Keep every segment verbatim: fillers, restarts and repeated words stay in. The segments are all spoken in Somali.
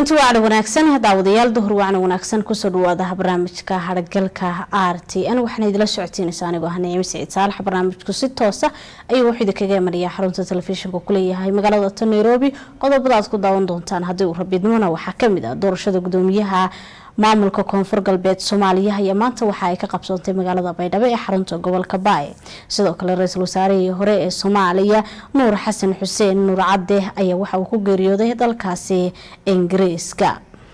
kulanti wacan wanaagsan daawadayaal duhur wacan wanaagsan ku soo dhawaada barnaamijka haragalka R T N waxaan idila socotiinaysaa anigu ah Naciim Saciid Saalax barnaamijku si toos ah ayuu wixii kaga mariyaa xarunta telefishinka ku leeyahay magaalada Nairobi qodobada aad ku daawan doontaan hadii uu rabidnimona waxa kamid ah doorashada gudoomiyaha maamulka koonfur galbeed Soomaaliya ayaa maanta waxa ay ka qabsoontay magaalada Baydhabo ee xarunta gobolka Baay sidoo kale ra'iisul wasaarihii hore ee Soomaaliya Nuur Xasan Xuseen Nuur Cadde ayaa waxa uu ku geeriyooday dalkaasi Ingiriiska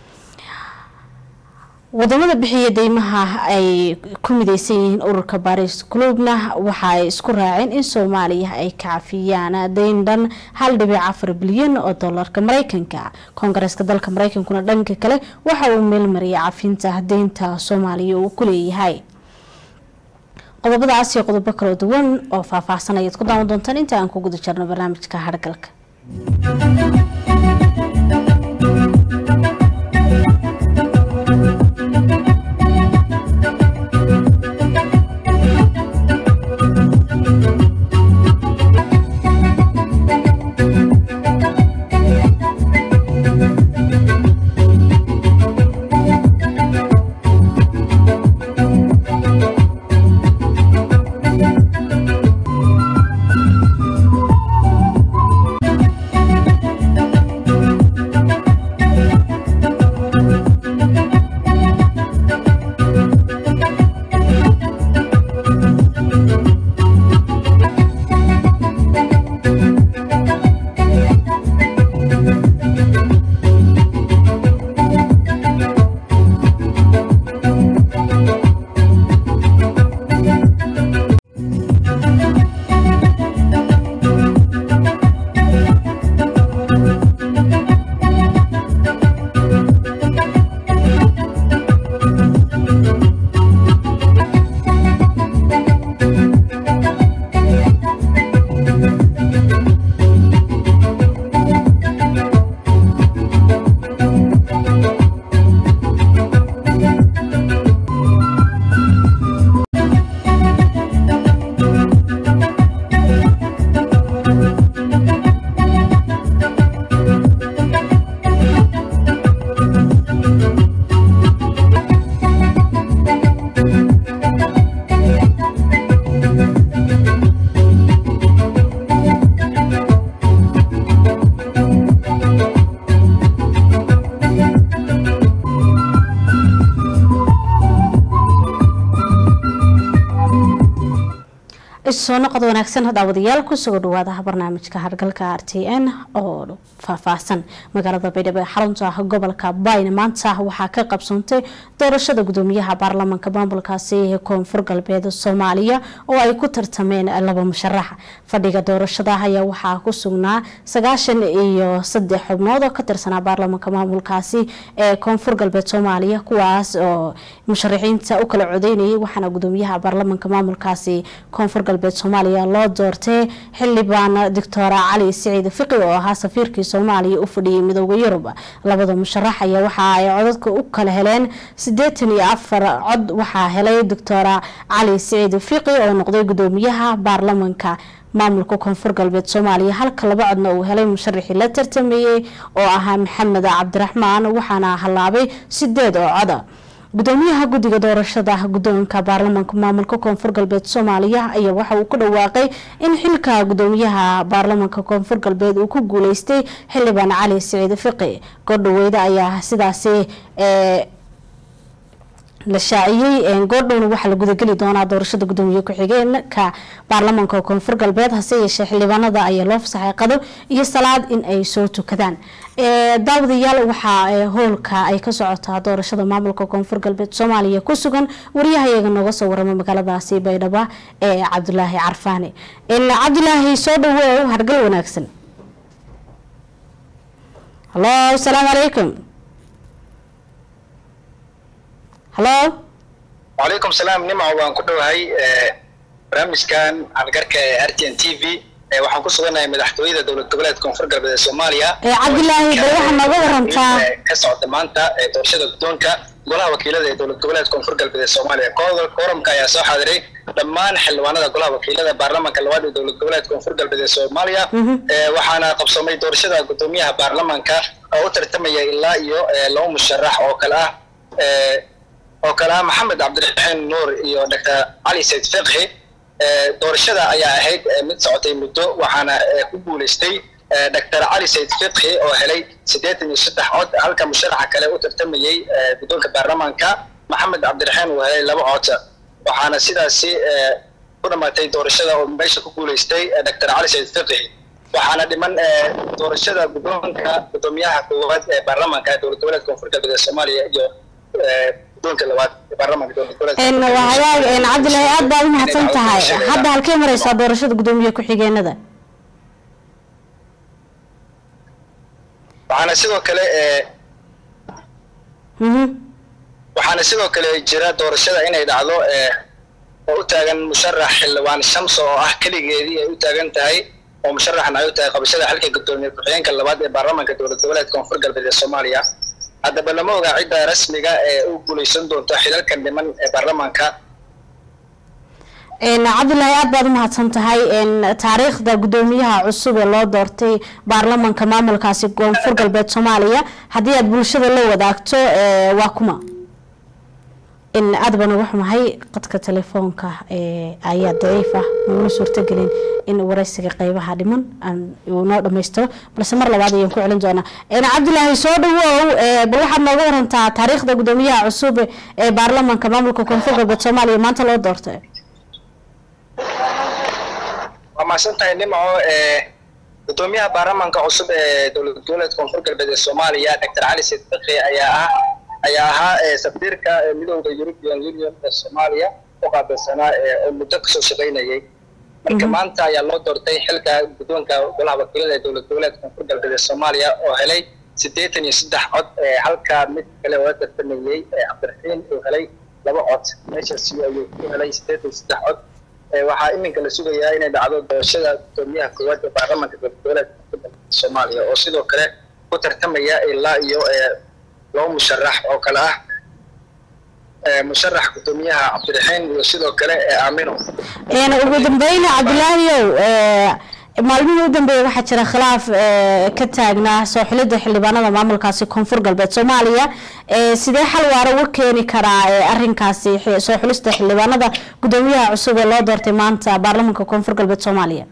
wadamada bixiya deymaha ay ku midaysan yihiin ururka Paris Clubna waxa ay isku raaceen in Soomaaliya ay ka cafiyaan deyn dhan hal dhibic afar bilyan oo dollarka Mareykanka Koongareeska dalka Mareykankuna dhanka kale waxa uu meel mariyay cafinta deynta Soomaaliya uu ku leeyahay qodobadaas iyo qodobo kala duwan oo faahfaahsan ayaad ku daawan doontaan inta aan ku guda jirno barnaamijka haragalka soo noqod wanaagsan daawadayaal ku soo dhawaada barnaamijka haragalka R T N oo faahfaahsan magaalada Baydhabo ee xarunta gobolka Baay maanta waxa ka qabsoontay doorashada gudoomiyaha baarlamaanka maamulkaasi ee koonfur galbeed Soomaaliya oo ay ku tartameen laba musharax fadhiga doorashada ayaa waxa ku sugnaa sagaashan iyo saddex xubnood oo ka tirsan baarlamaanka maamulkaasi ee koonfur galbeed Soomaaliya kuwaas oo musharaxiinta u kala codeynayay waxana gudoomiyaha baarlamaanka maamulkaasi koonfur galbeed Soomaaliya loo doortay xildhibaan Doctor Cali Saciid Fiqi oo ahaa safiirkii Soomaaliya u fadhiyay midowga Yurub labada musharax ayaa waxa ay codadka u kala heleen siddeetan iyo afar cod waxa helay Doctor Cali Saciid Fiqi oo noqday gudoomiyaha baarlamaanka maamulka koonfur galbeed Soomaaliya halka laba codna uu helay musharaxii la tartamayay oo ahaa Maxamed Cabdiraxmaan waxaana halaabay sideed cod gudoomiyaha guddiga doorashada gudoonka baarlamaanka maamulka koonfur galbeed Soomaaliya ayaa waxa uu ku dhawaaqay in xilka gudoomiyaha baarlamaanka koonfur galbeed uu ku guuleystay xildhibaan Cali Saciid Fiqi godhaweyda ayaa sidaas ee la shaaciyay in goordhown waxa la guda gali doona doorashada gudoomiyaha ku xigeenka baarlamaanka koonfur galbeed hase yeeshee xildhibaanada ayaa loo fasaxay qado iyo salaad in ay soo tukadaan ee daawadayaal waxa hoolka ay ka socotaa doorashada maamulka koonfur galbeed Soomaaliya ku sugan wariyahayaga nooga soo warama magaaladaasi Baydhabo ee Cabdulaahi Carfaani in Cabdulaahi soo dhawow hargal wanaagsan Hello assalamu alaykum Hello وعليكم السلام نمع وان ku dhawahay barnaamijkan haragalka R T N T V waxaan ku suganahay madaxtooyada dawlad goboleedka koonfur galbeed Soomaaliya ee Cabdulaahi waxa nooga warantaa ka socda maanta doorashada gudoonka golaha wakiilada ee dawlad goboleedka koonfur galbeed Soomaaliya kooramka ayaa soo xaadiray dhammaan xildhibaanada golaha wakiilada baarlamaanka labaad ee dawlad goboleedka koonfur galbeed Soomaaliya waxaana qabsamay doorashada gudoomiyaha baarlamaanka oo u tartamaya ilaa iyo laba musharax oo kale ah oo kale ah maxamed cabdiraxiin nuur iyo doctor cali sayd fiqhi doorashada ayaa ahayd mid socotay muddo waxaana ku guuleystay doctor cali sayd fiqhi oo helay siddeetan iyo saddex cod halka musharaxa kale u tartamayay guddoonka baarlamaanka maxamed cabdiraxiin uu helay laba cod waxaana sidaasi ku dhamaatay doorashada oo meesha ku guuleystay doctor cali sayd fiqhi waxaana dhiman doorashada guddoonka guddoomiyaha koowaad ee baarlamaanka dowlad goboleedka koonfur galbeed Soomaaliya iyo guddoonka labaad ee baarlamaanka dowlad goboleedka in waxyaag in Cabdilaahi aad baad u mahadsan tahay hadda halkee maraysaa doorashada guddoomiyaha ku xigeenada waxaana sidoo kale mhm waxaana sidoo kale jira doorashada inay dhacdo oo u taagan musharax xildhibaan Shamso oo ah kaligeedii ay u taagan tahay oo musharaxna ay u tahay qabashada xilka guddoomiye ku-xigeenka labaad ee baarlamaanka dowlad goboleedka koonfur galbeed ee Soomaaliya haddaba lama oga cidda rasmiga ee u guuleysan doonta xilalkan dhiman ee baarlamaanka in Cabdilaahi aad baad u mahadsan tahay in taariikhda guddoomiyaha cusub ee loo doortay baarlamaanka maamulkaasi koonfur galbeed Soomaaliya haddii aad bulshada la wadaagto waa kuma in aad baan ugu xumahay qadka telefoonka ee ayaa daciif ah ma suurtagelin in waraysiga qaybaha dhiman aan uu noo dhameystiro balse mar labaad ayaan ku celin doonaa in Cabdilaahi soo dhawow ee bal waxaad nooga warantaa taariikhda guddoomiyaha cusub ee baarlamaanka maamulka koonfur galbeed Soomaaliya maanta loo doortay waa maasantahay nimco ee guddoomiyaha baarlamaanka cusub ee dowlad goboleedka koonfur galbeed ee Soomaaliya doctor cali sayd fiqhi ayaa ah ayaa ahaa safiirka midowda European Union ee Soomaaliya oo qaabilsanaa oo muddo ka soo shaqeynayay marka maanta ayaa loo doortay xilka guddoonka golaha wakiilada ee dowlad goboleedka koonfur galbeed ee Soomaaliya oo helay siddeetan iyo saddex cod halka mid kale oo tartamayay Cabdiraxiin uu helay laba cod meeshaasi ayuu ku helay siddeetan iyo saddex cod waxaa iminka la sugayaa inay dhacdo doorashada guddoomiyaha koowaad ee baarlamaanka dowlad goboleedka koonfur galbeed Soomaaliya oo sidoo kale ku tartamaya ilaa iyo loo musharax oo kale ah ee musharax guddoomiyaha Cabdiraxiin iyo sidoo kale Aamino een ugu dambeyn Cabdilaahi ee maalmihii u dambeeyay waxa jira khilaaf ka taagnaa soo xilida xildhibaanada maamulkaasi koonfur galbeed Soomaaliya ee sidee xal waara u keeni karaa arrinkaasi soo xilista xildhibaanada guddoomiyaha cusub ee loo doortay maanta baarlamaanka koonfur galbeed Soomaaliya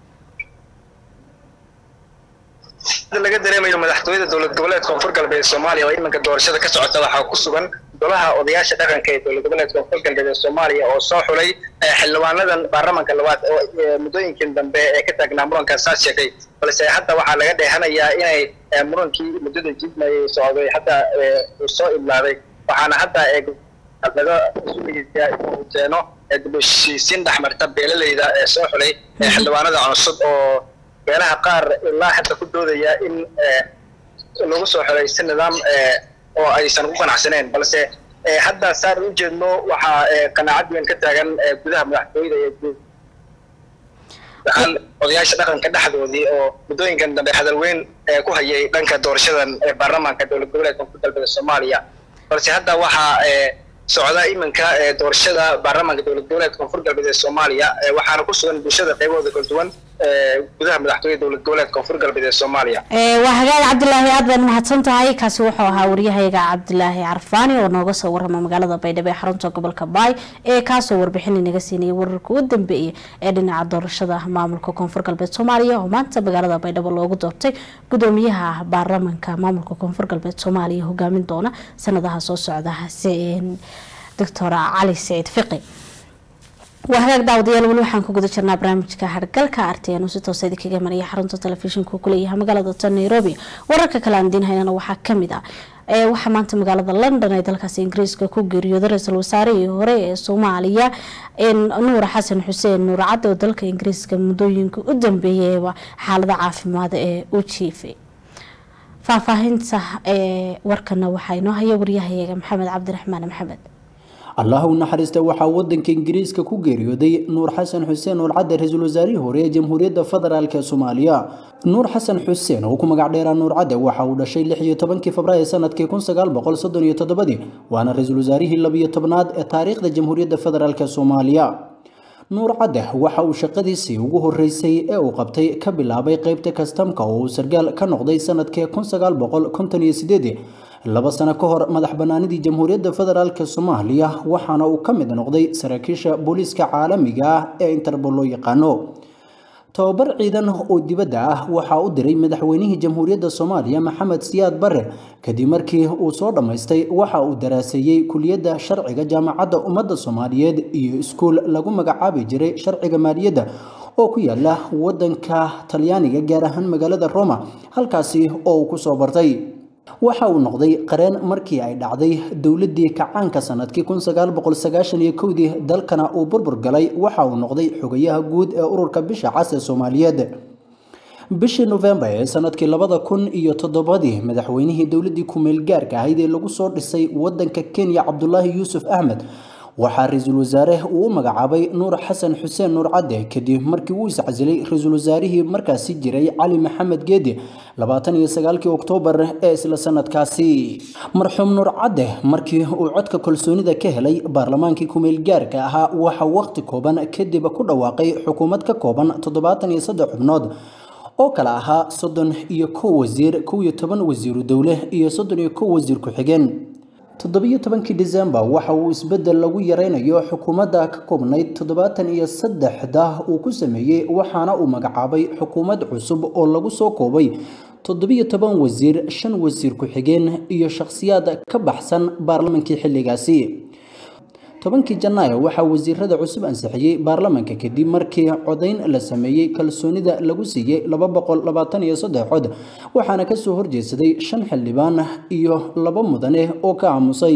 laga dareemayo madaxtooyada dowlad goboleedka koonfur galbeed Soomaaliya oo iminka doorashada ka socota waxa ku sugan golaha odayaasha dhaqanka ee dowlad goboleedka koonfur galbeed Soomaaliya oo soo xulay xildhibaanadan baarlamaanka labaad oo muddooyinkan dambe ee ka taagnaa muranka saas sheegay balse hadda waxaa laga dheehanayaa inay murankii muddada jidmayay socday hadda soo iblaaday waxaana hadda laga sugayaa inuu keeno dib-u-heshiisiin dhexmarta beelalayda ee soo xulay xildhibaanada cusub oo beelaha qaar ilaa hadda ku doodaya in lagu soo xulay si nidaam oo aysan ku qanacsaneen balse hadda saar u jeedno waxaa qanaacad weyn ka taagan gudaha madaxtooyada ee waxaan odayaasha dhaqanka dhexdoodii oo muddooyinkan dambe hadal weyn ku hayay dhanka doorashadan ee baarlamaanka dowlad goboleedka koonfur galbeed Soomaaliya balse hadda waxaa socda iminka doorashada baarlamaanka dowlad goboleedka koonfur galbeed Soomaaliya waxaana ku sugan bulshada qaybahooda kala duwan gudaha madaxtooyada dowlad goboleedka koonfur galbeed Soomaaliya ee waa hagaag Cabdilaahi aad baad mahadsan tahay kaasi wuxuu ahaa wariyahayga Cabdilaahi Carfaani oo nooga soo warramay magaalada Baydhabo ee xarunta gobolka Baay ee ka soo warbixin inaga siinay wararka u dambeeyay ee dhinaca doorashada maamulka koonfur galbeed Soomaaliya oo maanta magaalada Baydhabo loogu doortay guddoomiyaha baarlamaanka maamulka koonfur galbeed Soomaaliya hogaamin doona sanadaha soo socda doctor cali sayd fiqhi وهذا داود يلون وحن كوجد شرنا برامج كهرجل كارتين وستة وسيد كي جمرية حرنت التلفزيون كوكلية مقالة نيروبي ورك كلام دين هنا وحكم ذا وحمانت مقالة لندن إذا كاس إنجليز كوجر يدرس الوساري هوري الصومالية إن نور حسن حسين نور عد ودلك إنجليز كمدوين قدام بيه وحال ضعف ماذا وتشيفي ففهمت وركنا وحينه هي وريها هي محمد عبد الرحمن محمد الله ونحرسته waxaa wadanka Ingiriiska ku geeriyooday Nuur Xasan Xuseen oo cadde ra'iisul wasaare hore Jamhuuriyadda Federaalka Soomaaliya Nuur Xasan Xuseen oo ku magac dheeraa Nuur Cadde waxa uu dhashay lix iyo tobankii Febraayo sanadkii kun sagaal boqol soddon iyo toddoba waana ra'iisul wasaarihii laba iyo tobnaad ee taariikhda Jamhuuriyadda Federaalka Soomaaliya nuur cadde waxa uu shaqadiisii ugu horeysay ee uu qabtay ka bilaabay qaybta kastamka oo uu sargaal ka noqday sanadkii kun sagaal boqol konton iyo sideed laba sano ka hor madax banaanidii jamhuuriyadda federaalka Soomaaliya waxaana uu ka mid noqday saraakiisha booliiska caalamiga ah ee Interpol loo yaqaano tababar ciidan oo dibadda ah waxa uu diray madaxweynihii jamhuuriyadda Soomaaliya Maxamed Siyaad Barre kadib markii uu soo dhameystay waxa uu daraaseeyay kuliyadda sharciga jaamacadda ummadda Soomaaliyeed iyo iskuul lagu magacaabi jiray sharciga maaliyadda oo ku yaala wadanka Talyaaniga gaar ahaan magaalada Roma halkaasi oo uu ku soo bartay waxa uu noqday qareen markii ay dhacday dawladdii kacaanka sanadkii kun sagaal boqol sagaashan iyo kow dalkana uu burbur galay waxa uu noqday xogayaha guud ee ururka bisha cas ee Soomaaliyeed bishii November ee sanadkii laba kun iyo toddoba madaxweynihii dawladdii ku meel gaarka ahayd ee lagu soo dhisay wadanka Kenya Cabdullaahi Yuusuf Ahmed waxaa ra'iisul wasaare uu magacaabay Nuur Xasan Xuseen Nuur Cadde kadib markii uu iscasilay ra'iisul wasaarihii markaasi jiray Cali Maxamed Geedi labaatan iyo sagaalkii Oktoobar ee isla sanadkaasi marxuum Nuur Cadde markii uu codka kalsoonida ka helay baarlamaankii ku meel gaarka ahaa waxa waqti kooban kadib ku dhawaaqay xukuumad ka kooban toddobaatan iyo saddex xubnood oo kala ahaa soddon iyo kow wasiir kow iyo toban wasiiru dawle iyo soddon iyo kow wasiir ku xigeen toddoba iyo tobankii December waxa uu isbedel lagu yareynayo xukuumadda ka koobnayd toddobaatan iyo saddex uu ku sameeyay waxaana uu magacaabay xukuumad cusub oo lagu soo koobay toddoba iyo toban wasiir shan wasiir ku xigeen iyo shakhsiyaad ka baxsan baarlamaankii xilligaasi tobankii Janaayo waxa wasiirada cusub ansixiyay baarlamaanka kadib markii codayn la sameeyay kalsoonida lagu siiyay laba boqol labaatan iyo saddex cod waxaana ka soo horjeesaday shan xildhibaan iyo laba mudane oo ka aamusay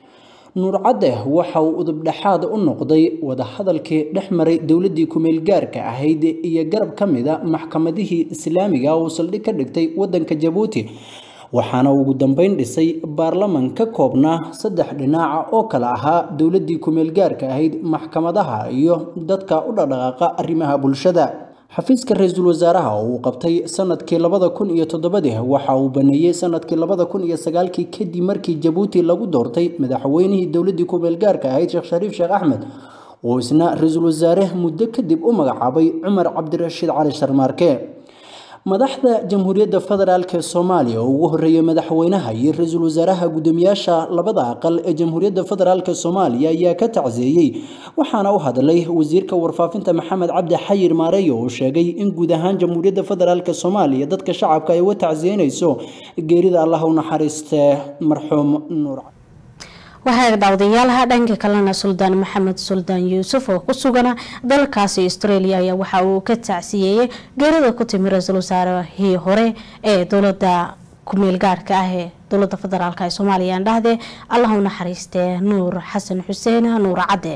Nuur Cadde waxa uu udub dhaxaad u noqday wada hadalkii dhexmaray dawladdii ku meel gaarka ahayd iyo garab kamida maxkamadihii islaamiga oo saldhig ka dhigtay wadanka Djibouti waxaana ugu dambeyn dhisay baarlamaan ka koobna saddex dhinac oo kala ahaa dawladdii ku meel gaarka ahayd maxkamadaha iyo dadka u dhaqaaqa arrimaha bulshada xafiiska ra'iisul wasaaraha oo qabtay sanadkii laba kun iyo toddoba waxa uu baneeyay sanadkii laba kun iyo sagaal kadib markii Djibouti lagu doortay madaxweynihii dawladdii ku meel gaarka ahayd Sheekh Shariif Sheekh Axmed oo isna ra'iisul wasaare muddo kadib u magacaabay Cumar Cabdirashiid Cali Sharmaarke madaxda jamhuuriyadda federaalka Soomaaliya oo ugu horeeyay madaxweynaha iyo ra'iisul wasaaraha gudoomiyaasha labada aqal ee jamhuuriyadda federaalka Soomaaliya ayaa ka tacsiiyay waxaana uu hadlay wasiirka warfaafinta Maxamed Cabdi Xayir Maareeyo oo sheegay in guud ahaan jamhuuriyadda federaalka Soomaaliya dadka shacabka ay u tacsiinayso geerida Allah u naxariistay marxuum Nuur waxaa dawdayaalaha dhanka kalena Suldaan Maxamed Suldaan Yuusuf oo ku sugan dalkaasi Australia ayaa waxa uu ka tacsiyay geerida ku timid ra'iisul wasaarihii hore ee dawladda ku meel gaarka ah ee dawladda federaalka ee Soomaaliya dhahde Allah u naxariistay Nuur Xasan Xuseen Nuur Cadde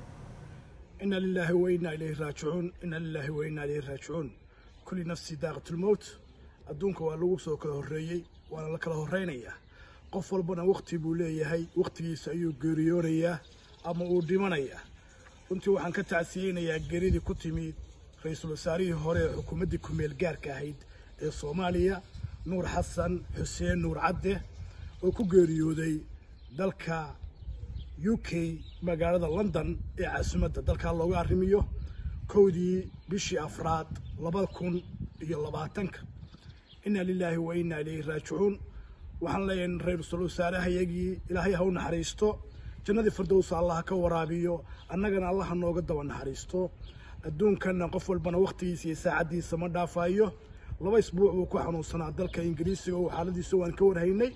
inna lillahi wa inna ilayhi raaji'uun inna lillahi wa inna ilayhi raaji'uun kulli nafsi daaqatul maut adduunka waa lagu soo kala horeeyay waa la kala horeynayaa qof walbana waqti buu leeyahay waqtigiisa ayuu geeriyoonayaa ama uu dhimanayaa runtii waxaan ka tacsiyeynayaa geeridii ku timid ra'iisul wasaarihii hore ee xukuumaddii ku meel gaarka ahayd ee Soomaaliya Nuur Xasan Xuseen Nuur Cadde oo ku geeriyooday dalka U K magaalada London ee caasimadda dalka looga arrimiyo kowdii bishii afraad laba kun iyo labaatan inna lillahi wa inna ilayhi raaji'uun waxaan leeyahay ra'iisul wasaarahayagii ilaahay ha u naxariisto jannadii firdaws Allah ka waraabiyo annagana Allah nooga daba naxariisto adduunkana qof walbana waqtigiisa iyo saacadiisa ma dhaafayo laba isbuuc uu ku xanuunsanaa dalka Ingiriisiga oo xaaladiisa waan ka warhaynay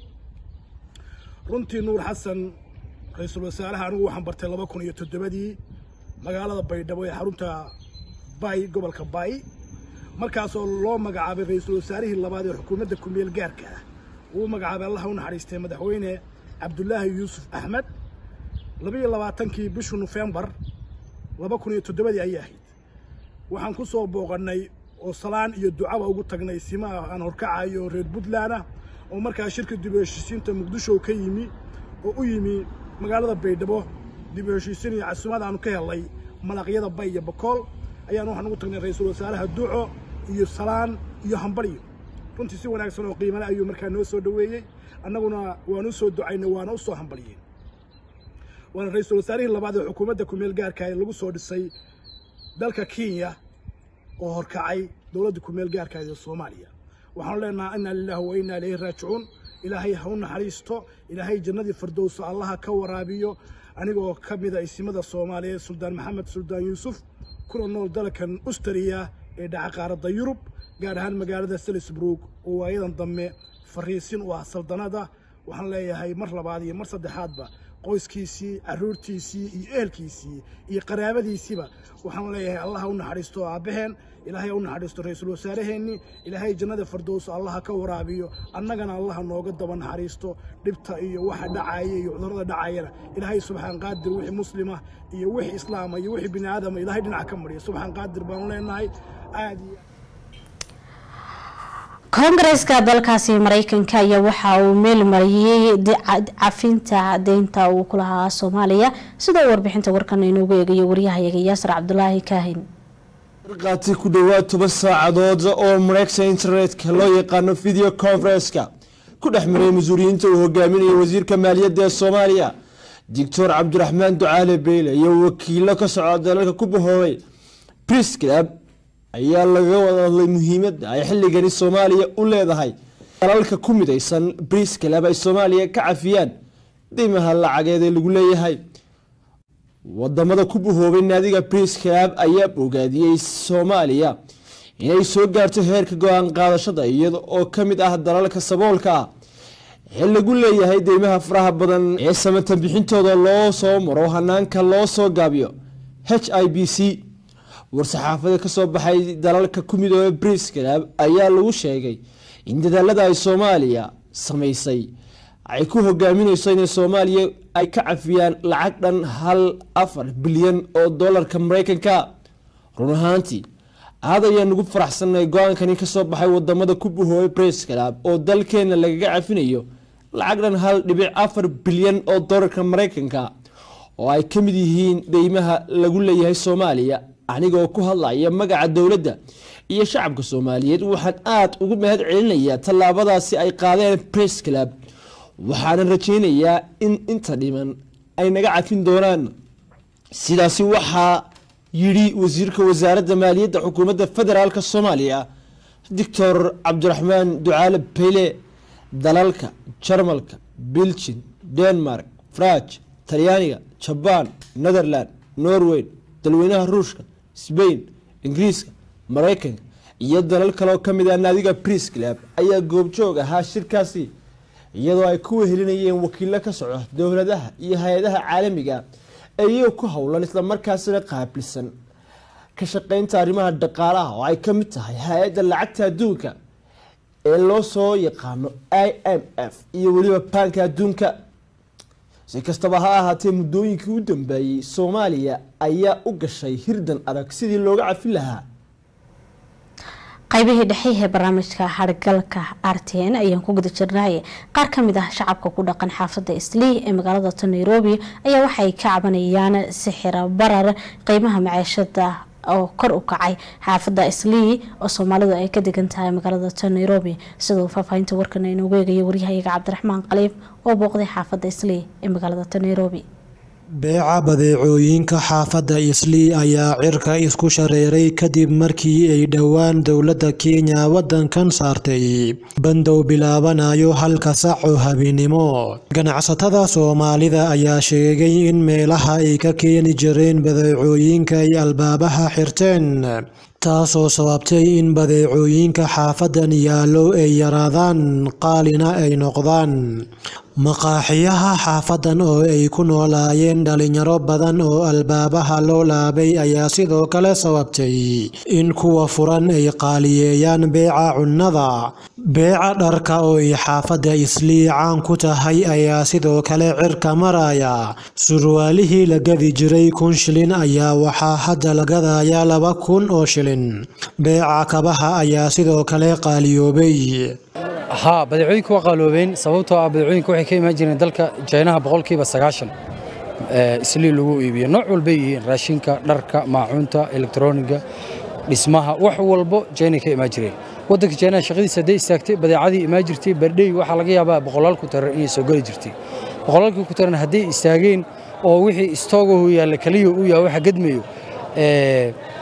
runtii Nuur Xasan ra'iisul wasaaraha anigu waxaan bartay laba kun iyo toddoba magaalada Baydhabo ee xarunta Bay gobolka Bay markaas oo loo magacaabay ra'iisul wasaarihii labaad ee xukuumadda ku meel gaarka ah uu magacaabay Allah u naxariistay madaxweyne Cabdullaahi Yuusuf Axmed laba iyo labaatankii bishii November laba kun iyo toddoba ayay ahayd waxaan ku soo booqanay oo salaan iyo ducaba ugu tagnay sima aan horkacayo reer Puntland oo markaa shirka dib u heshiisiinta Muqdisho ka yimi oo u yimi magaalada Baydhabo dib u heshiisiin iyo caasimada aan ka helay malaqyada Bay iyo Bakool ayaan waxaan ugu tagnay ra'iisul wasaaraha duco iyo salaan iyo hambaliyo runtii si wanaagsan oo qiimo leh ayuu markaa noo soo dhaweeyay annaguna waan u soo ducaynay waana u soo hambaliyay waana ra'iisul wasaarihii labaad ee xukuumadda ku meel gaarka ah lagu soo dhisay dalka Kenya oo horkacay dawladda ku meel gaarka ah ee Soomaaliya waxaan leenahay inna lillahi wa inna ilayhi raaji'uun ilaahay ha u naxariisto ilaahay jannadii firdaws Allah ka waraabiyo anigoo ka mid ah isimada Soomaaliyeed Suldaan Maxamed Suldaan Yuusuf kuna nool dalkan Australia ee dhaca qaaradda Yurub gaar ahaan magaalada Salisbury oo waayadan dambe fariisin u ah saldanada waxaan leeyahay mar labaad iyo mar saddexaadba qoyskiisii caruurtiisii iyo ehelkiisii iyo qaraabadiisiiba waxaan leeyahay Allah u naxariisto aabaheen ilaahay u naxariisto ra'iisul wasaaraheeni ilaahay jannada firdaws Allah ka waraabiyo annagana Allah nooga daba naxariisto dhibta iyo waxa dhacaya iyo cudurrada dhacayana ilaahay subxaan qaadir wixii muslima iyo wixii islaam iyo wixii bini aadam ilaahay dhinac ka mariyo subxaan qaadir baan leenahay aad iyo Kongareeska dalkaasi Mareykanka ayaa waxa uu meel mariyay cafinta deynta uu ku lahaa Soomaaliya sida warbixinta warkan inoogu eegayo wariyahayaga Yaasir Cabdullaahi Kaahin qaati ku dhawaad toban saacadood oo Mareykanka internetka loo yaqaan video conference-ka ku dhexmaray mas'uuliyiinta uu hogaaminayo wasiirka maaliyadda Soomaaliya Doctor Cabdiraxmaan Ducaale Beyle iyo wakiilo ka socda dalalka ku bahoobay Press Club ayaa laga wada hadlay muhiimadda ay xilligani Soomaaliya u leedahay dalalka ku midaysan Press Club ay Soomaaliya ka cafiyaan deymaha lacageed ee lagu leeyahay wadamada ku bahoobay naadiga Press Club ayaa bogaadiyay Soomaaliya inay soo gaarto heerka go'aan qaadashada iyada oo ka mid ah dalalka saboolka ah ee lagu leeyahay deymaha faraha badan ee samatan bixintooda loo soo maro hanaanka loo soo gaabiyo H I B C warsaxaafada ka soo baxay dalalka ku midoobay Press Club ayaa lagu sheegay in dadaalada ay Soomaaliya sameysay ay ku hogaaminayso in Soomaaliya ay ka cafiyaan lacag dhan hal afar bilyan oo dollarka Mareykanka run ahaantii aad ayaan ugu faraxsanahay go'aankani ka soo baxay wadamada ku bahoobay Press Club oo dalkeena lagaga cafinayo lacag dhan hal dhibic afar bilyan oo dollarka Mareykanka oo ay ka mid yihiin deymaha lagu leeyahay Soomaaliya anigoo ku hadlaya magaca dawladda iyo shacabka Soomaaliyeed waxaan aad ugu mahad celinayaa tallaabadaasi ay qaadeen Press Club waxaan rajaynayaa in inta dhiman ay naga cafin doonaan sidaasi waxa yiri wasiirka wasaaradda maaliyadda xukuumadda federaalka Soomaaliya Doctor Cabdiraxmaan Ducaale Beyle dalalka Jarmalka Belgium Denmark France Talyaaniga Japan Netherlands Norway dalweynaha Ruushka Spain Ingiriiska Mareykanka iyo dalal kale oo kamid ah naadiga Press Club ayaa goobjoog ahaa shirkaasi iyadoo ay ku wehelinayeen wakiilo ka socda dawladaha iyo hay'adaha caalamiga ee ku howlan isla markaasina qaabilsan ka shaqeynta arrimaha dhaqaalaha oo ay ka mid tahay hay'adda lacagta adduunka ee loo soo yaqaano I M F iyo waliba Banka Adduunka si kastaba ha ahaatee muddooyinkii u dambeeyay Soomaaliya ayaa u gashay hirdan adag sidii looga cafin lahaa qaybihii dhexe ee barnaamijka hargalka R T N ayaan ku guda jirnay qaar kamid ah shacabka ku dhaqan xaafadda Islii ee magaalada Nairobi ayaa waxay ka cabanayaan sixir barar qiimaha maciishada oo kor u kacay xaafadda Islii oo Soomaalidu ay ka degan tahay magaalada Nairobi sidoo faafaynta warkan inuu weegayo wariyahayaga Cabdiraxmaan Qaliif oo booqday xaafadda Islii ee magaalada Nairobi beeca badeecooyinka xaafadda Islii ayaa cirka isku shareeray kadib markii ay dhawaan dawladda Kenya wadankan saartay bandow bilaabanayo halka sac oo habeenimo ganacsatada Soomaalida ayaa sheegay in meelaha ay ka keeni jireen badeecooyinka ay albaabaha xirteen taasoo sababtay in badeecooyinka xaafadan yaalo ay yaraadaan qaalina ay noqdaan maqaaxiyaha xaafadan oo ay ku noolaayeen dhalinyaro badan oo albaabaha loo laabay ayaa sidoo kale sababtay in kuwa furan ay qaaliyeeyaan beeca cunnada beeca dharka oo ay xaafadda Islii caan ku tahay ayaa sidoo kale cirka maraya surwaalihii la gadi jiray kun shilin ayaa waxaa hadda la gadayaa laba kun oo shilin beeca kabaha ayaa sidoo kale qaaliyoobay ها بدعوينك وقالوبين صوتوا بدعوينك وحي كيما جيرين دالك جايناها بقولكيبا سغاشن اسلي لوو ايبيه نوع walba raashinka dharka maacunta elektrooniga dhismaha wax walba jeena ka ima jireen wadanka jeena shaqadiisa day istaagtay badeecadii ima jirtay bardhay waxa laga yaabaa boqolaal ku taran inay soo gali jirtay boqolaalkii ku taran hadii istaageen oo wixii istoogo yaala kaliya uu yahay waxa gadmayo ee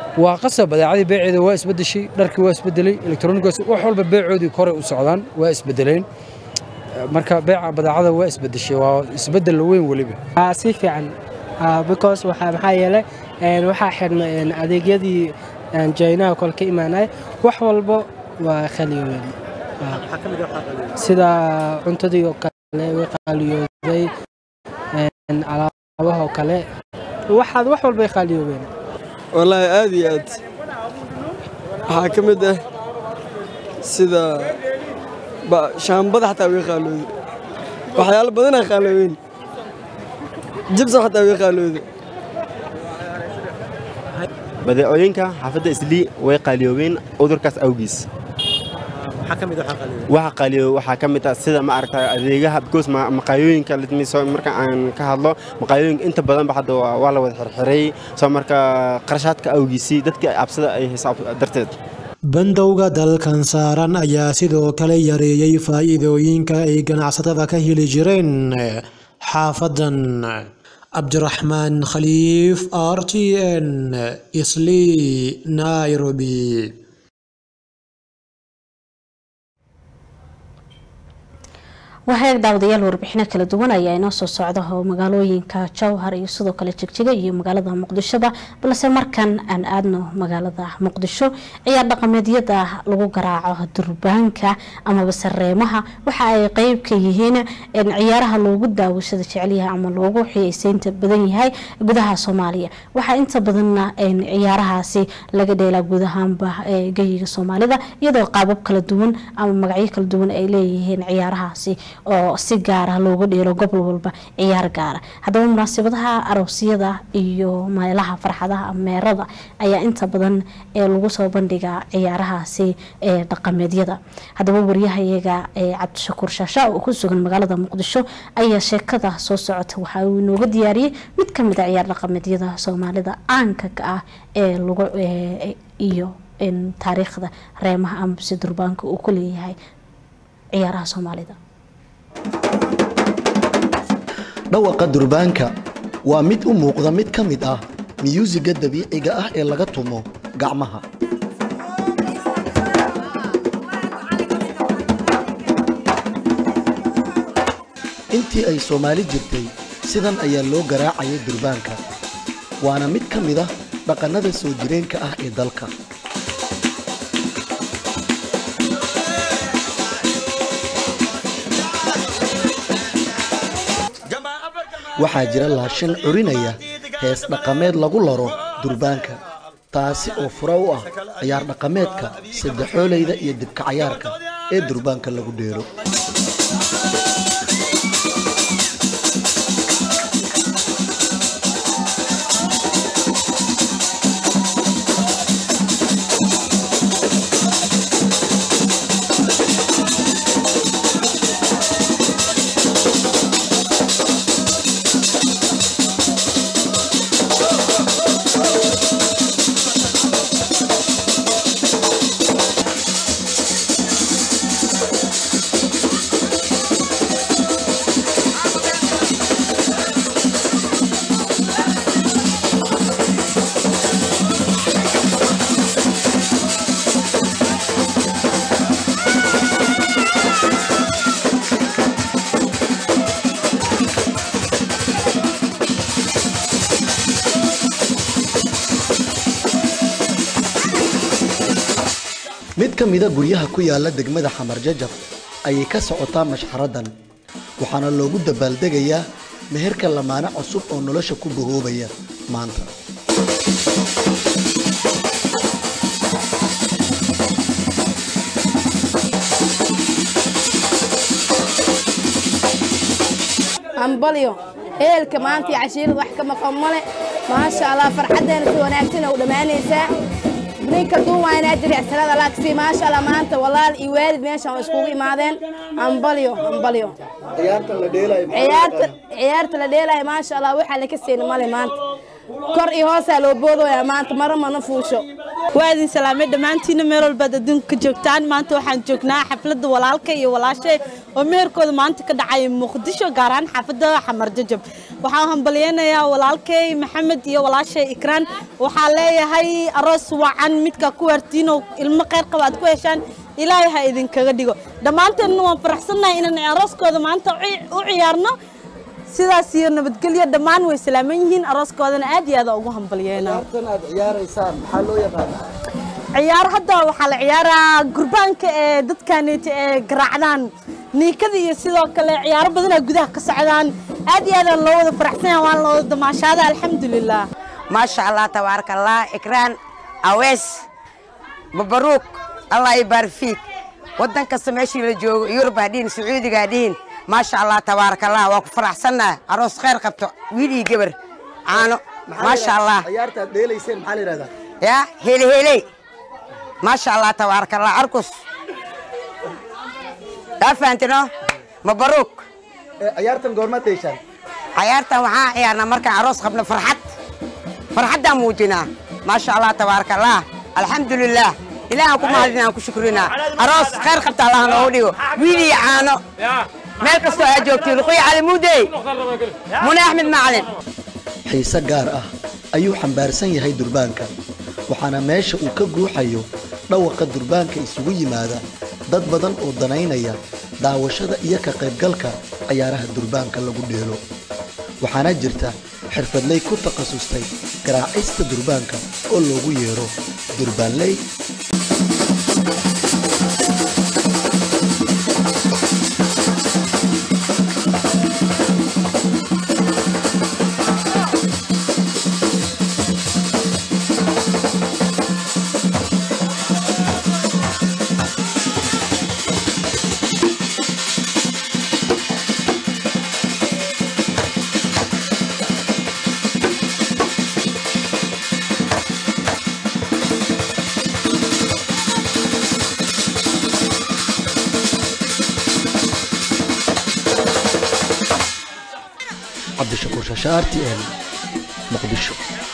waa qasab badeecadii beeceeda waa isbedeshay dharkii waa isbedelay elektroonigaas wax walba beecoodii kore u socdaan waa isbedeleen marka beeca badeecada waa isbedeshay waa isbedel weyn waliba ah si fiican ah because waxa maxaa yeelay een waxa xirnay adeegyadii aan China kol ka imaanay wax walba waa khaliyoobeen waxa kamid ah sida cuntadii oo kale way qaliyooday een alaabaha oo kale waxa wax walba ay khaliyoobeen والله عادي عاد حاكم ده سيدا شامبد حتى ويخالود وحيال بدنا خالوين جبس حتى ويخالود بدأوينك حافظ إسلي ويقاليوين أدركاس أوجيس حكمت وحقليو وحقليو وحكمت سيدا ما أركا أديجها بكوس ما مقايوين كانت ميسو مركا عن كهالله مقايوين أنت بدن بحد ولا وحرحري سو مركا قرشات كأوجيسي دتك أبسط أي حساب درتد bandowga dalkan saaran ayaa sidoo kale yareeyay faa'iidooyinka ay ganacsatada ka heli jireen xaafadan Abdurrahman Khalif R T N Isli Nairobi waxay daawadayaal warbixino kala duwan ayaa inoo soo socda oo magaalooyinka Jowhar iyo sidoo kale Jigjiga iyo magaalada Muqdisho balse markan aan aadno magaalada Muqdisho ciyaar dhaqameedyada lagu garaaco durbaanka ama basareemaha waxa ay qayb ka yihiin in ciyaaraha loogu daawashada jecel yahay ama loogu xiiseynta badan yahay gudaha Soomaaliya waxa inta badanna in ciyaarahaasi laga dheelaa gudahaanba ee gayiga Soomaalida iyadoo qaabab kala duwan ama magacyo kala duwan ay leeyihiin ciyaarahaasi oo si gaar ah loogu dheelo gobol walba ciyaar gaar ah hadaba munaasabadaha aroosyada iyo meelaha farxadaha ameerada ayaa inta badan ee lagu soo bandhigaa ciyaarahaasi ee dhaqameedyada hadaba wariyahayaga ee Cabdishakuur Shaasha oo ku sugan magaalada Muqdisho ayaa sheekada soo socota waxa uu inooga diyaariyay mid ka mid ah ciyaar dhaqameedyada Soomaalida aanka ah ee lagu iyo in taariikhda reemaha ama durbaanka uu ku leeyahay ciyaaraha Soomaalida dhawaqa durbaanka waa mid u muuqda mid ka mid ah musiga dabiiciga ah ee laga tumo gacmaha intii ay Soomaali jirtay sidan ayaa loo garaacayay durbaanka waana mid ka mid ah dhaqanada soo jireenka ah ee dalka waxaa jira laashin curinaya hees dhaqameed lagu laro durbaanka taasi oo fura u ah ciyaar dhaqameedka saddexoolayda iyo dibka cayaarka ee durbaanka lagu dheelo mid ka mid ah guryaha ku yaala degmada Xamar Jajab ayay ka socotaa mashxaradan waxaana loogu dabaaldegayaa meherka lamaana cusub oo nolosha ku bohoobaya maanta ambalyo eelka maanta cashiirada wax ka maqan male ma sha Allah farxadeena si wanaagsan u dhamaanaysa ninka duumayna jiri asrada laagsi ma sha Allah maanta walaal iyo waalid meesha iskugu imaadeen ambalyo ambalyo ciyaarta la dheelay ciyaarta ciyaarta la dheelay ma sha Allah waxa la ka seen male maanta kor iyo hoos loo boodooya maanta mar ma nafuusho waadin salaamay dhamaantiin meel walba adduunka joogtaan maanta waxaan joognaa xafladda walaalka iyo walaashay oo meherkooda maanta ka dhacay Muqdisho gaar ahaan xaafadda Xamar Jajab waxaan hambalyeynaya walaalkay maxamed iyo walaashay ikraan waxa leeyahay aroos wacan midka ku wartiino ilmo qeyr qaba aad ku heshaan ilaahay ha idin kaga dhigo dhamaanteen waan faraxsanahay inaan arooskooda maanta u ciyaarno sidaas iyo nabadgelyo dhamaan way salaaman yihiin arooskoodana aad iyo aad ugu hambalyeynaa ciyaartan aad ciyaaraysaan maxaa loo yaqaanaa ciyaar hadda waxaa la ciyaaraa gurbaanka ee dadkaneeta ee garaacdaan niikada iyo sidoo kale ciyaaro badan oo gudaha ka socdaan aad iyo aad loo wada faraxsan yahay waan loo damaashaada alxamdulillah ma sha Allah tabarakallah ikraan awees mabaruuk Allah ibarik fiik wadan kasta meeshii la joogo Yurub hadin Sacuudiga hadin ma sha Allah tabarakallah waa ku faraxsanahay aroos khayr qabto wiil iyo gabar aano ma sha Allah ciyaarta dheelayseen maxaa la yiraahdaa ya hele hele ما شاء الله تبارك الله أركس دافنتنا مبروك عيارتن قرمت إيشان عيارتن وها عيارنا مركا عروس قبل فرحت فرحت دموجنا ما شاء الله تبارك الله الحمد لله إلهكم هذينا كشكرنا عروس خير قبت الله نوديو ويلي عانو مالك استوى جوكتي لقي على مودي منى أحمد معلم xiise gaar ah ayuu xambaarsan yahay durbaanka waxaana meesha uu ka guuxayo dhawaqa durbaanka isugu yimaada dad badan oo danaynaya daawashada iyo ka qaybgalka ciyaaraha durbaanka lagu dheelo waxaana jirta xirfadley ku takhasustay garaacista durbaanka oo loogu yeero durbaanley cabdishakuur shashaartien muqdisho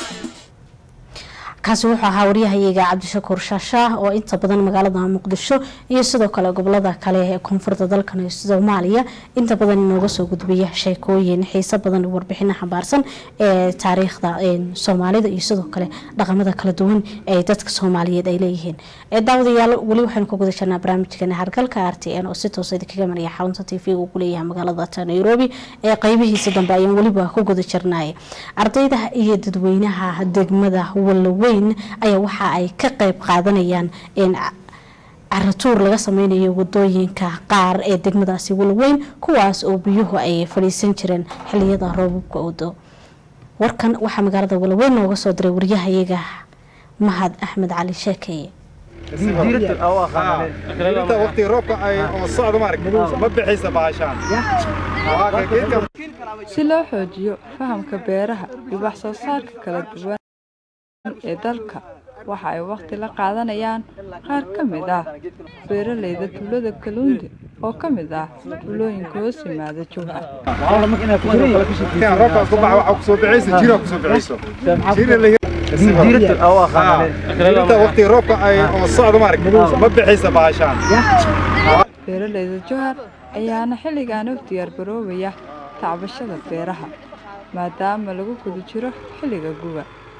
kaasi wuxuu ahaa waryahayaga cabdishakuur shaashaah oo inta badan magaalada muqdisho iyo sidoo kale gobolada kale ee koonfurta dalkan Soomaaliya inta badan inooga soo gudbiya sheekooyin xiiso badan oo warbixin xambaarsan ee taariikhda Soomaalida iyo sidoo kale dhaqamada kala duwan ee dadka Soomaaliyeed ay leeyihiin ee daawadayaal wali waxaan ku guda jirnaa barnaamijkeena hargalka R T N oo si toos ah kaga maraya xarunta T V uu ku leeyahay magaalada Nairobi ee qaybihiisa dambe ayaan waliba ku guda jirnaa ardayda iyo dadweynaha degmada Walaweyn ayaa waxa ay ka qayb qaadanayaan in aratuur laga sameeyo wadooyinka qaar ee degmadaasi Walaweyn kuwaas oo biyuhu ay fariisan jireen xilliyada roobabka oo doo warkan waxa magaalada Walaweyn nooga soo diray waryahayaga Mahad Axmed Cali Sheekeye diirta oo aqaan diirta waqti roobka ay oo socdo mark ma bixisa baashaan si loo xoojiyo fahamka beeraha iyo wax soo saarka kala duwan ee dalka waxa ay waqti la qaadanayaan qaar ka mid ah beeralayda tuulada Kaluunde oo ka mid ah tuulooyinka hoos yimaada Jowhar roobka ku baxa waxa ku soo bixisa jiro ku soo bixisa diirta oo aqaan diirta waqti roobka ay oo socdo mark ma bixisa baashaan beeralayda Jowhar ayaana xilligan u diyaar garoobaya tacbashada beeraha maadaama lagu guda jiro xilliga guga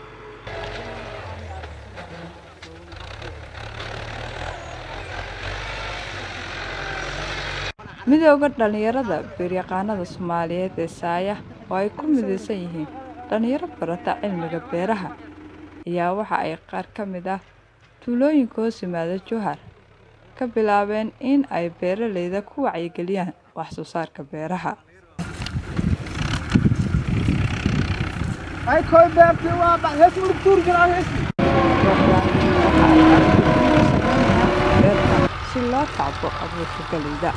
midowga dhalinyarada beeryaqaanada Soomaaliyeed ee Saaya oo ay ku midaysan yihiin dhalinyaro barata cilmiga beeraha ayaa waxa ay qaar ka mid ah tuulooyinka hoos yimaada Jowhar ka bilaabeen in ay beeralayda ku wacyigeliyaan wax soo saarka beeraha ay kooy beertii waa baa hees mudug tuur jiraa hees si loo tacbo abuurka galeyda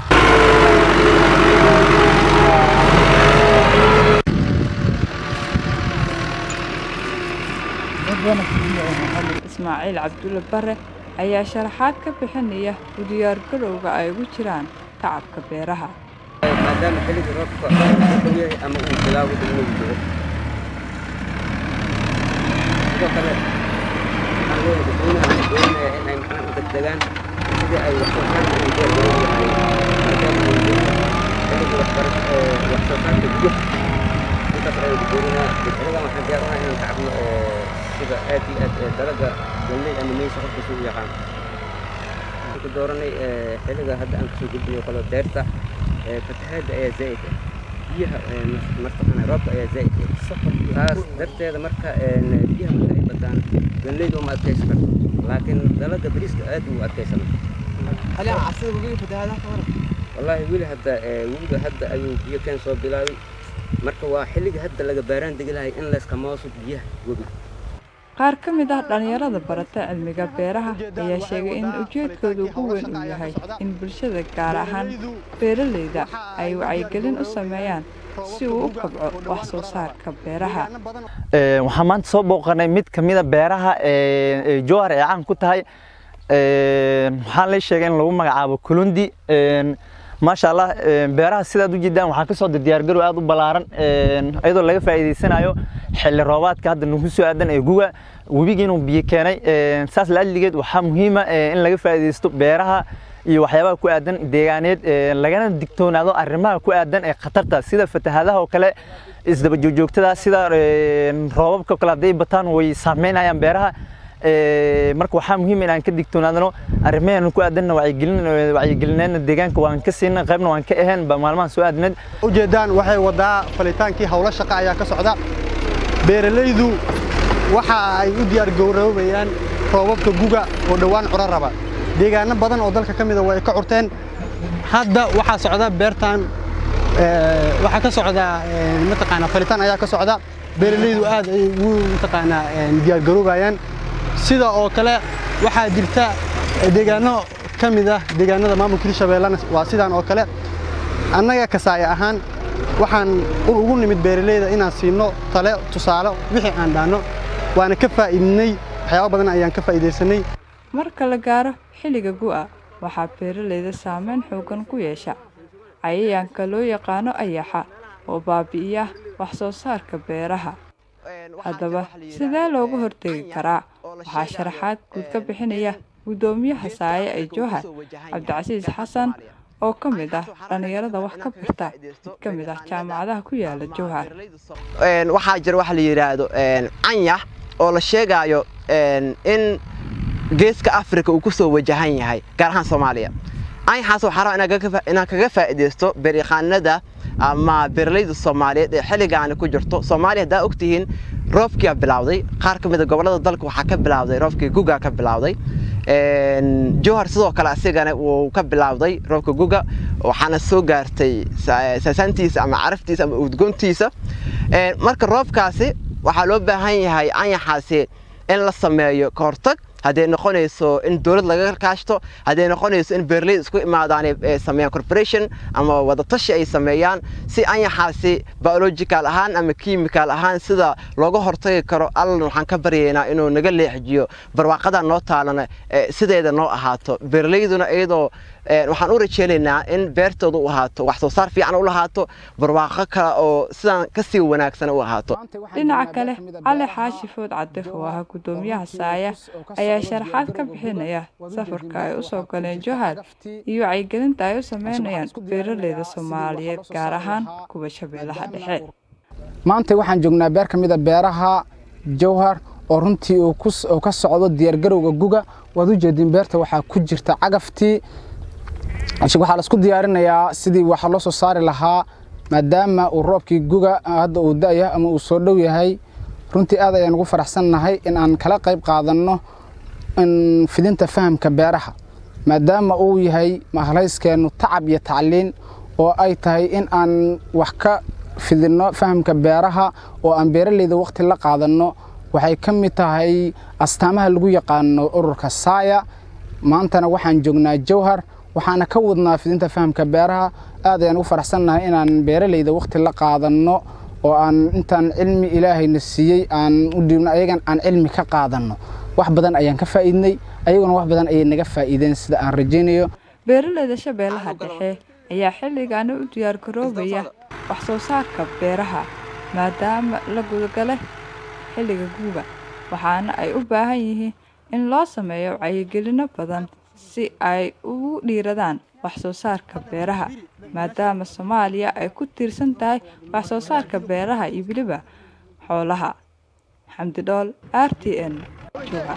Ismaaciil Cabdulle Bare ayaa sharaxaad ka bixinaya u diyaar garowga ay ugu jiraan tacabka beeraha maadaama xilliga roobka uu yahay ama uu bilaawo inuu jiro sidoo kale waxaan leeyahay dadweynaha doonaya in ay maxaan u degdegaan sidii ay wax soo saarka u diyaar garoobi lahaayeen maadaama uu jiro xilliga wax soo saarka biyaha ayay guurinaa xiligan waxaan diyaarinahay inaan ka cabno sida aad iyo aad dalaga galley ama meesha qofka suu yaqaan ku dooranay xiliga hadda aan kasoo gudbinayo kalo deerta fatahaadda ayaa zaa'id ah biyaha martaqana roobka ayaa zaa'id ah taas darteeda marka biyaha marka ay bataan galleyda uma adkaysan karto laakiin dalaga bariiska aad u adkaysana حاليا عصير وقولي فتهادها كورة والله ويلي هدا ويلي هدا أيو بيا كان صوب بلاوي marka waa xilliga hadda laga baaraan deglahay in la iska mooso biyaha webi qaar ka mid ah dhalinyarada barata cilmiga beeraha ayaa sheegay in ujeedkoodu ugu weyn uu yahay in bulshada gaar ahaan beeraleyda ay wacyigelin u sameeyaan si uu u kabco wax soo saarka beeraha waxaan maanta soo booqanay mid ka mid ah beeraha ee Jowhar ee caan ku tahay waxaan la sheegay in lagu magacaabo Kulundi ما شاء الله beeraha sidaad u jeedaan waxa ka soo diyaar garow aad u balaaran ayadoo laga faa'iideysanayo xilli roobaadka hadda nagu soo aadan ee guga webiga inuu biyo keenay saas la aligeed waxa muhiim ah in laga faa'iideysto beeraha iyo waxyaabaha ku aadan deegaaneed lagana digtoonaado arrimaha ku aadan ee khatarta sida fatahaadaha oo kale isdaba joogjoogtada sida roobabka kala day bataan way saameynayaan beeraha marka waxa muhiim in aan ka digtoonaadno arrimahan ku aadanna wacyigelin wacyigelinayna deegaanka waan ka siinay qaybna waan ka ahayn ba maalmahan soo aadnad ujeedaan waxay wadaa falitaankii hawlo shaqo ayaa ka socda beeralaydu waxa ay u diyaar garoobayaan roobabka guga oo dhawaan cura raba deegaano badan oo dalka kamid ah way ka curteen hadda waxa socda beertan waxa ka socda mataqaana falitaan ayaa ka socda beeralaydu aad ay ugu mataqaana diyaar garoobayaan sida oo kale waxa jirta deegaano kamid ah deegaanada maamulka Hirshabeellana waa sidaan oo kale annaga ka saay ahaan waxaan ugu nimid beeralayda inaan siino tale tusaale wixii aan dhaano waana ka faa'iidnay waxyaabo badan ayaan ka faa'iideysanay marka la gaaro xilliga gu'a waxa beeralayda saameyn xoogan ku yeesha cayayaanka loo yaqaano ayaxa oo baabi'iya wax soo saarka beeraha haddaba sidee looga hortagi karaa waxaa sharaxaad guud ka bixinaya gudoomiyaha saaye ee Jowhar Cabdicasiis Xasan oo ka mid ah dhalinyarada wax ka barta ka mid ah jaamacadaha ku yaala Jowhar een waxa jira wax la yiraahdo een anya oo la sheegayo een in geeska Afrika uu ku soo wajahan yahay gaar ahaan Soomaaliya ay xaas waxa rabaa inaan kaga faa'iideysto beerixaanada ama beeralayda Soomaaliyeed ee xilligan ku jirto Soomaaliya daa ogtihiin roobkii bilowday qaar ka mid ah gobolada dalka waxa ka bilowday roobkii guga ka bilowday een Jowhar sidoo kale asigana uu ka bilowday roobka guga waxaana soo gaartay saasantiisa ama caraftiisa ama udgoontiisa een marka roobkaasi waxa loo baahan yahay anyaxaasi in la sameeyo ka hortag haday noqonayso in dawlad laga kaashto haday noqonayso in beeraleyda isku imaadaan ee sameeyaan corporation ama wada tashi ay sameeyaan si anyaxaasi biological ahaan ama chemical ahaan sida looga hortagi karo allan waxaan ka baryeynaa inuu naga leexiyo barwaaqada noo taalana sideeda noo ahaato beeraleyduna iyadoo waxaan u rajeynaynaa in beertooda u ahaato wax soo saar fiican u lahaato barwaaqo kale oo sidan ka sii wanaagsan u ahaato dhinaca kale Cali Xaashi Food Cadde oo ah gudoomiyaha Saaya ayaa sharaxaad ka bixinaya safarka ay u soo galeen Jowhar iyo wacyigelinta ay u sameynayaan beeraleyda Soomaaliyeed gaar ahaan kuwa Shabeellaha Dhexe maanta waxaan joognaa beer kamid ah beeraha Jowhar oo runtii uu ka socdo diyaar garowga guga wad u jeedin beerta waxa ku jirta cagaftii waxa la isku diyaarinayaa sidii waxa loo soo saari lahaa maadaama uu roobkii guga hadda uu da'aya ama uu soo dhow yahay runtii aad ayaan ugu faraxsanahay in aan kala qayb qaadano in fidinta fahamka beeraha maadaama uu yahay mahlayskeennu tacab iyo tacliin oo ay tahay in aan wax ka fidino fahamka beeraha oo aan beeraleyda waqti la qaadano waxay ka mid tahay astaamaha lagu yaqaano ururka Saaya maantana waxaan joognaa Jowhar waxaana ka wadnaa fidinta fahamka beeraha aad ayaan ugu faraxsanahay in aan beeraleyda waqti la qaadano oo aan intaan cilmi ilaahayna siiyay aan u dhiibno ayagan aan cilmi ka qaadano wax badan ayaan ka faa'iidnay ayaguna wax badan ay naga faa'iideen sida aan rajaynayo beeraleyda Shabeellaha Dhexe ayaa xilligan u diyaar garoobaya wax soo saarka beeraha maadaama la gudagale xilliga guga waxaana ay u baahan yihiin in loo sameeyo wacyigelin badan si ay ugu dhiiradaan wax soo saarka beeraha maadaama Soomaaliya ay ku tiirsan tahay wax soo saarka beeraha iyo weliba xoolaha. Xamdi Dhool, R T N, Jowhar.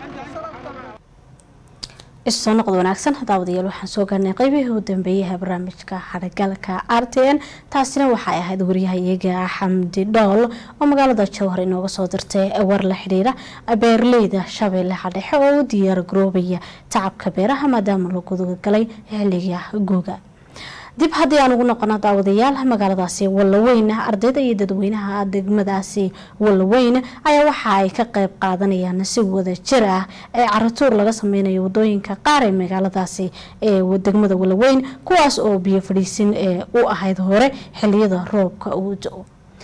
isoo noqod wanaagsan daawadayaal waxaan soo gaarnay qaybihii u dambeeyay barnaamijka Xaragalka R T N taasina waxay ahayd wariyahayaga Xamdi Dhool oo magaalada Jowhar inooga soo dirtay war la xiriira beeraleyda Shabeellaha Dhexe oo u diyaar garoobaya tacabka beeraha maadaama lagu guda galay xilliga guga. dib haddii aan ugu noqono daawadayaal magaaladaasi Walaweyn ardayda iyo dadweynaha degmadaasi Walaweyn ayaa waxa ay ka qayb qaadanayaan si wada jir ah ee caratuur laga sameeyo wadooyinka qaar ee magaaladaasi ee degmada Walaweyn kuwaas oo biyo fadhiisin ee u ahayd hore xilliyada roobka uu da'o.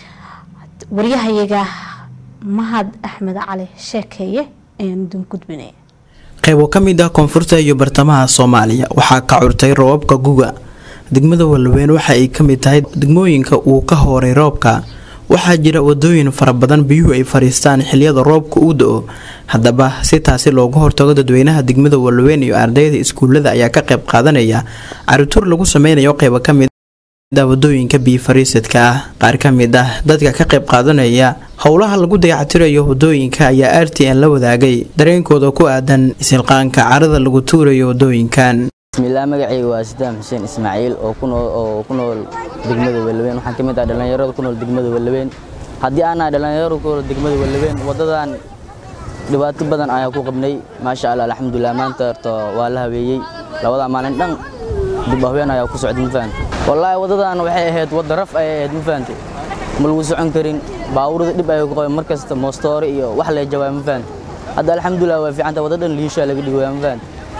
wariyahayaga Mahad Axmed Cali sheekeeye ee dun gudbinay qaybo kamid ah koonfurta iyo bartamaha Soomaaliya waxaa ka curtay roobka guga. degmada Walaweyn waxa ay kamid tahay degmooyinka uu ka horay roobka waxaa jira wadooyin fara badan biyuhu ay fariistaan xilliyada roobka uu da'o. haddaba si taasi looga hortago dadweynaha degmada Walaweyn iyo ardayda iskuulada ayaa ka qayb qaadanaya carruur lagu sameynayo qaybo kamid ah wadooyinka biyo fariisadka ah. qaar kamid ah dadka ka qayb qaadanaya howlaha lagu dayactirayo wadooyinka ayaa R T N la wadaagay dareenkooda ku aadan isilqaanka carrada lagu tuurayo wadooyinkan. bismillaah magacaygu waa Sidaam Xuseen Ismaaciil oo ku nool oo ku nool degmada Walaweyn waxaan kamid ah dhalinyarada ku nool degmada Walaweyn. haddii aan dhalinyarada ku nool degmada Walaweyn wadadan dhibaato badan ayaa ku qabnay maasha Allah alxamdulillah maanta waa la habeeyay labada maalin dhan dib haween ayaa ku socday mafaan wallahi wadadan waxay ahayd wada raf ay ahayd mafaan ma lagu socon karin baawurada dib ay ku qabay markasta moostoore iyo wax la jawaab mafaan hadda alxamdulillah waa fiican wadadan liisha laga dhigay mafaan.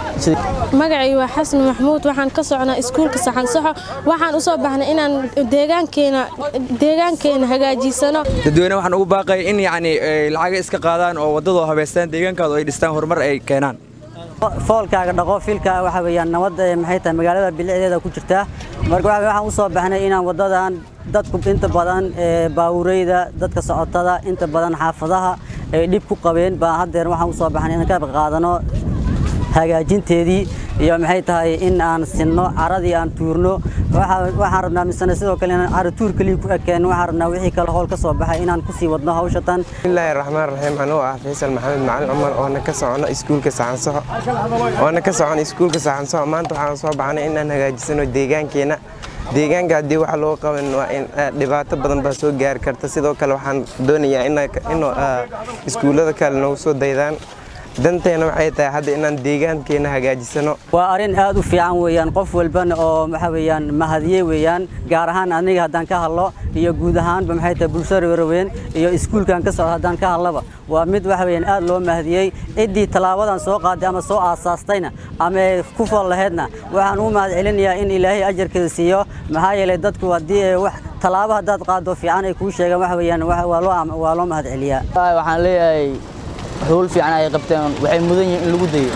magacaygu waa Xasan Maxmuud waxaan ka soconaa iskuulka Saxan Saxo waxaan u soo baxnay inaan deegaankeena deegaankeena hagaajisano dadweynaha waxaan ugu baaqay in yaani lacag iska qaadaan oo wadada habeystaan deegaankooda ay dhistaan horumar ay keenaan foolkaaga dhaqo filka waxa weeyaan nabad maxay tahay magaalada bilicdeeda ku jirta marka waxaan u soo baxnay inaan wadadan dadku inta badan baawureyda dadka socotada inta badan xaafadaha ay dib ku qabeen baa hadeer waxaan u soo baxnay inaan ka qayb qaadano hagaajinteedii iyo maxay tahay in aan sinno caradii aan tuurno waxaan rabnaa misana sidoo kale inaan caro tuur kaliya ku ekeen waxaan rabnaa wixii kale howl ka soo baxay inaan ku sii wadno hawshatan. bismillaahi raxmaani raxiim anoo ah Faysal Maxamed Macalin Umar oo na ka socono iskuulka Saxan Saxo oo na ka socono iskuulka Saxan Saxo maanta waxaan soo baxnay inaan hagaajisano deegaankeena deegaanka hadii waxa loo qaban waa in dhibaato badan ba soo gaar karta sidoo kale waxaan doonayaa in inoo iskuulada kale noo soo daydaan danteena waxay tahay hadda inaan deegaankeena hagaajisano. waa arin aad u fiican weeyaan qof walbana oo waxa weeyaan mahadiye weeyaan gaar ahaan aniga hadaan ka hadlo iyo guud ahaan maxay tahay bulshada Walaweyn iyo iskuulkan ka socda hadaan ka hadlaba waa mid waxa weeyaan aad loo mahadiyay cidii talaabadan soo qaaday ama soo aasaastayna ama ku fool laheedna waxaan u mahad celinayaa in Ilaahay ajarkeeda siiyo maxaa yeelay dadku hadii wax talaabo hadaad qaado fiican ay ku sheegaan waxa weeyaan waa loo waa loo mahad celiyaa. waxaan leeyahay hawl fiican ay qabteen waxay mudan yihiin in lagu dayo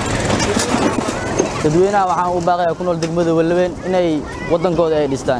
dadweynaha waxaan u baaqayaa ku nool degmada Walaweyn inay wadankooda ay dhistaan.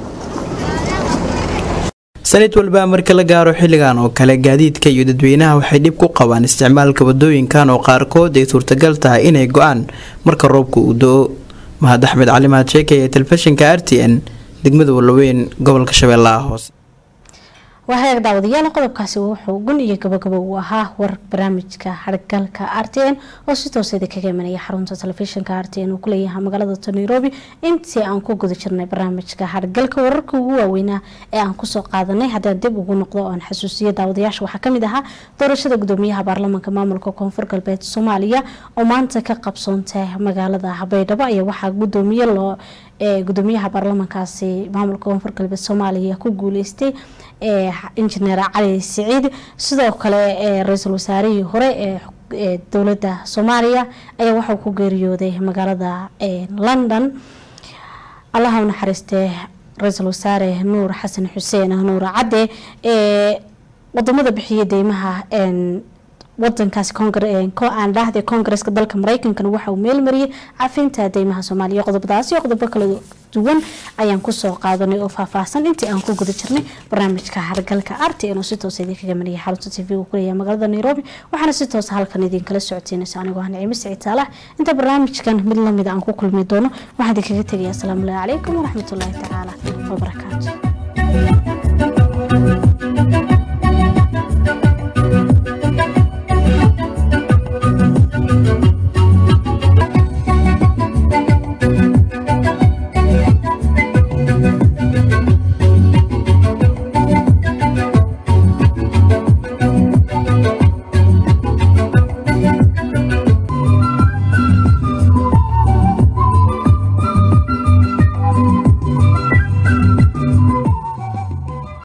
sanad walba marka la gaaro xilligan oo kale gaadiidka iyo dadweynaha waxay dib ku qabaan isticmaalka wadooyinkan oo qaarkood ay suurtagal tahay inay go'aan marka roobku uu da'o. Mahad Axmed Cali Mahad sheekay telefishinka R T N degmada Walaweyn gobolka Shabeellaha Hoose. waxay daawadayaal qodobkaasi wuxuu gun iyo gabagabo u ahaa war barnaamijka Xaragalka R T N oo si toos ah kaga imanaya xarunta telefishinka R T N oo ku leeyahay magaalada Nairobi intii aan ku guda jirnay barnaamijka Xaragalka wararka ugu waaweyn ee aan ku soo qaadanay haddii dib ugu noqdo oo aan xasuusiyo daawadayaasha waxa kamid ahaa doorashada gudoomiyaha baarlamaanka maamulka koonfur galbeed Soomaaliya oo maanta ka qabsoontay magaalada Baydhabo ayaa waxa gudoomiye loo ee gudoomiyaha baarlamaankaasi maamulka koonfur galbeed Soomaaliya ku guuleystay ee injineer Cali Saciid sidoo kale ee ra'iisul wasaarihii hore ee dawladda Soomaaliya ayaa waxa ku geeriyooday magaalada ee London Allah ha naxariistee ra'iisul wasaare Nuur Xasan Xuseen Nuur Cadde ee wadamada bixiyay deymaha ee wadankaasi ko aan dhahday koongareeska dalka mareykankana waxa uu meel mariyay cafinta deymaha Soomaaliya qodobadaas iyo qodobo kala duwan ayaan ku soo qaadanay oo faahfaahsan intii aan ku guda jirnay barnaamijka hargalka R T N oo si toos ah idinkaga mariyay xarunta T V-ga ku leeyahay magaalada Nairobi waxaana si toos ah halkan idin kala socotiinaysa anigoo ah Naciimo Siciitaala inta barnaamijkan mid la mid aan ku kulmi doono waxaan idinkaga tagayaa assalaamu calaykum waraxmatullaahi tacaala wa barakaatuh